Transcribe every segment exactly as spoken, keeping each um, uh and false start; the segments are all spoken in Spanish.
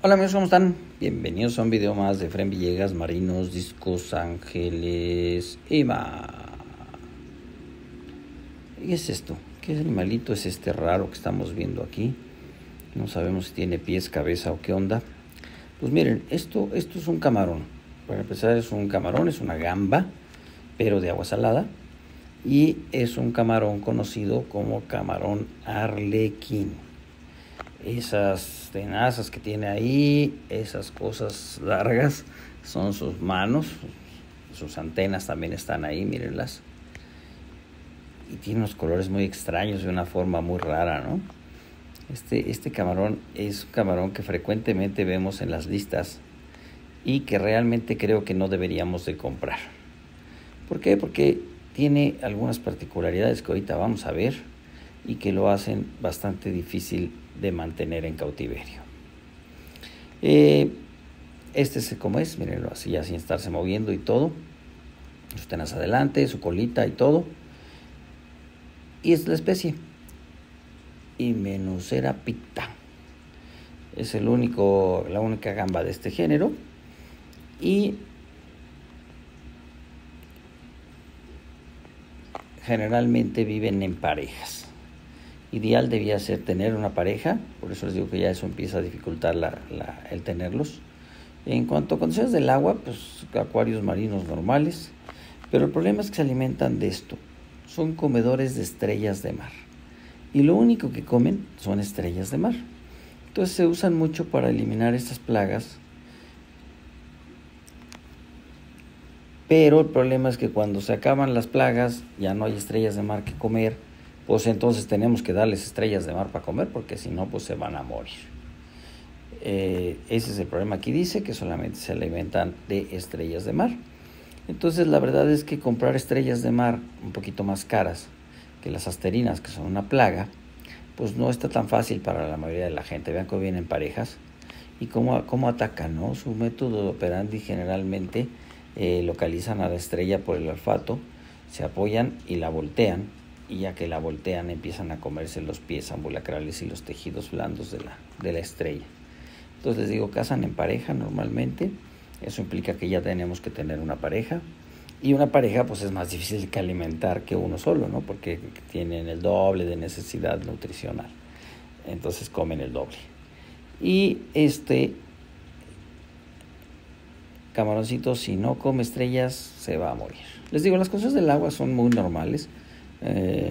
Hola amigos, ¿cómo están? Bienvenidos a un video más de Efraín Villegas, Marinos, Discos, Ángeles y más. ¿Qué es esto? ¿Qué animalito es este raro que estamos viendo aquí? No sabemos si tiene pies, cabeza o qué onda. Pues miren, esto, esto es un camarón. Para empezar es un camarón, es una gamba, pero de agua salada. Y es un camarón conocido como camarón arlequín. Esas tenazas que tiene ahí, esas cosas largas, son sus manos, sus antenas también están ahí, mírenlas. Y tiene unos colores muy extraños de una forma muy rara, ¿no? Este, este camarón es un camarón que frecuentemente vemos en las listas y que realmente creo que no deberíamos de comprar. ¿Por qué? Porque tiene algunas particularidades que ahorita vamos a ver y que lo hacen bastante difícil de mantener en cautiverio. Eh, este es como es, mírenlo así, ya sin estarse moviendo y todo. Sus tenas adelante, su colita y todo. Y es la especie Hymenocera picta. Es el único, la única gamba de este género. Y generalmente viven en parejas. Ideal debía ser tener una pareja, por eso les digo que ya eso empieza a dificultar la, la, el tenerlos. En cuanto a condiciones del agua, pues acuarios marinos normales, pero el problema es que se alimentan de esto. Son comedores de estrellas de mar y lo único que comen son estrellas de mar. Entonces se usan mucho para eliminar estas plagas, pero el problema es que cuando se acaban las plagas ya no hay estrellas de mar que comer, pues entonces tenemos que darles estrellas de mar para comer, porque si no, pues se van a morir. Eh, ese es el problema. Aquí dice que solamente se alimentan de estrellas de mar. Entonces la verdad es que comprar estrellas de mar un poquito más caras que las asterinas, que son una plaga, pues no está tan fácil para la mayoría de la gente. Vean cómo vienen parejas y cómo, cómo atacan, ¿no? Su método operandi generalmente eh, localizan a la estrella por el olfato, se apoyan y la voltean, y ya que la voltean empiezan a comerse los pies ambulacrales y los tejidos blandos de la, de la estrella. Entonces les digo, cazan en pareja normalmente. Eso implica que ya tenemos que tener una pareja, y una pareja pues es más difícil que alimentar que uno solo, ¿no? Porque tienen el doble de necesidad nutricional, entonces comen el doble. Y este camaroncito, si no come estrellas, se va a morir. Les digo, las cosas del agua son muy normales. Eh,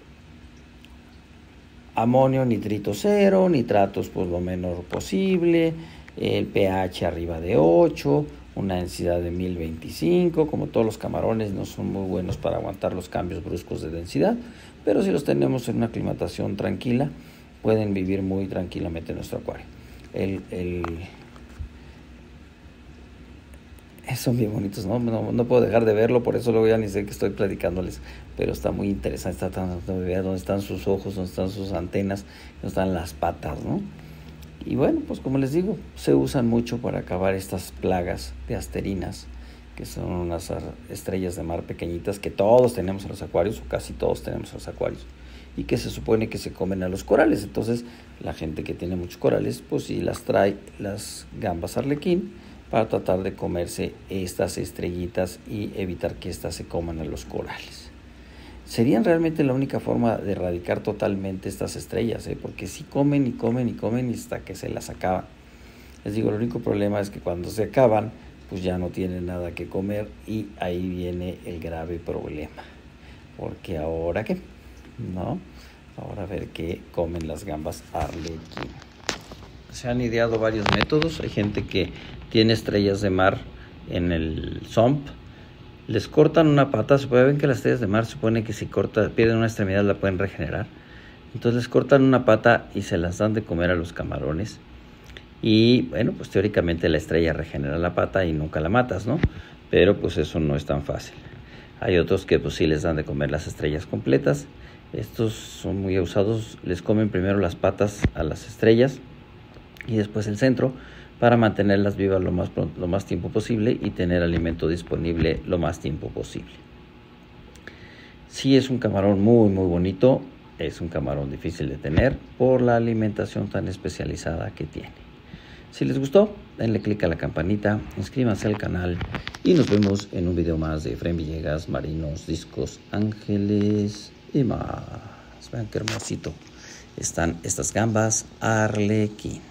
amonio, nitrito cero, nitratos pues lo menor posible, el pH arriba de ocho, una densidad de mil veinticinco. Como todos los camarones no son muy buenos para aguantar los cambios bruscos de densidad, pero si los tenemos en una aclimatación tranquila, pueden vivir muy tranquilamente en nuestro acuario. El, el Son bien bonitos, ¿no? ¿no? No puedo dejar de verlo, por eso luego ya ni sé que estoy platicándoles, pero está muy interesante. Está tratando de ver dónde están sus ojos, dónde están sus antenas, dónde están las patas, ¿no? Y bueno, pues como les digo, se usan mucho para acabar estas plagas de asterinas, que son unas estrellas de mar pequeñitas que todos tenemos en los acuarios, o casi todos tenemos en los acuarios, y que se supone que se comen a los corales. Entonces la gente que tiene muchos corales, pues sí las trae las gambas arlequín para tratar de comerse estas estrellitas y evitar que éstas se coman a los corales. Serían realmente la única forma de erradicar totalmente estas estrellas, ¿eh? Porque sí comen y comen y comen hasta que se las acaban. Les digo, el único problema es que cuando se acaban, pues ya no tienen nada que comer, y ahí viene el grave problema. Porque ahora qué, ¿no? Ahora a ver qué comen las gambas arlequín. Se han ideado varios métodos. Hay gente que tiene estrellas de mar en el sump, les cortan una pata. Se puede ver que las estrellas de mar se supone que si corta, pierden una extremidad, la pueden regenerar. Entonces les cortan una pata y se las dan de comer a los camarones. Y bueno, pues teóricamente la estrella regenera la pata y nunca la matas, ¿no? Pero pues eso no es tan fácil. Hay otros que pues sí les dan de comer las estrellas completas. Estos son muy usados. Les comen primero las patas a las estrellas y después el centro, para mantenerlas vivas lo más, lo más tiempo posible y tener alimento disponible lo más tiempo posible. Sí, es un camarón muy muy bonito, es un camarón difícil de tener por la alimentación tan especializada que tiene. Si les gustó, denle click a la campanita, inscríbanse al canal y nos vemos en un video más de Efraín Villegas, Marinos, Discos, Ángeles y más. Vean qué hermosito están estas gambas Arlequín.